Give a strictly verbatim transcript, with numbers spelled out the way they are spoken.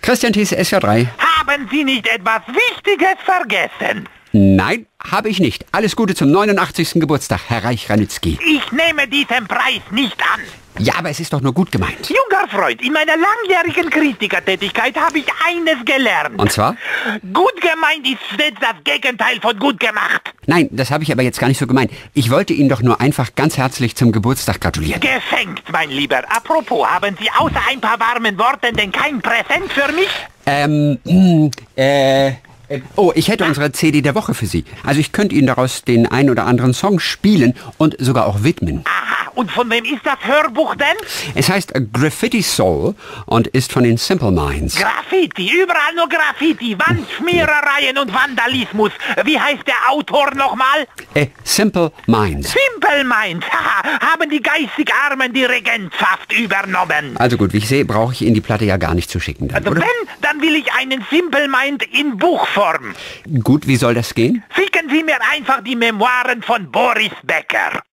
Christian Thies, S V drei. Haben Sie nicht etwas Wichtiges vergessen? Nein, habe ich nicht. Alles Gute zum neunundachtzigsten Geburtstag, Herr Reich-Ranitzky. Ich nehme diesen Preis nicht an. Ja, aber es ist doch nur gut gemeint. Junger Freund, in meiner langjährigen Kritikertätigkeit habe ich eines gelernt. Und zwar? Gut gemeint ist stets das Gegenteil von gut gemacht. Nein, das habe ich aber jetzt gar nicht so gemeint. Ich wollte Ihnen doch nur einfach ganz herzlich zum Geburtstag gratulieren. Geschenkt, mein Lieber. Apropos, haben Sie außer ein paar warmen Worten denn kein Präsent für mich? Ähm, mh, äh... Oh, ich hätte unsere C D der Woche für Sie. Also ich könnte Ihnen daraus den ein oder anderen Song spielen und sogar auch widmen. Aha, und von wem ist das Hörbuch denn? Es heißt Graffiti Soul und ist von den Simple Minds. Graffiti, überall nur Graffiti, Wandschmierereien und Vandalismus. Wie heißt der Autor nochmal? Äh, Simple Minds. Simple Minds, haha, haben die geistig Armen die Regentschaft übernommen. Also gut, wie ich sehe, brauche ich Ihnen die Platte ja gar nicht zu schicken. Dann, Also oder? wenn, dann will ich einen Simple Mind in Buchform. Gut, wie soll das gehen? Schicken Sie mir einfach die Memoiren von Boris Becker.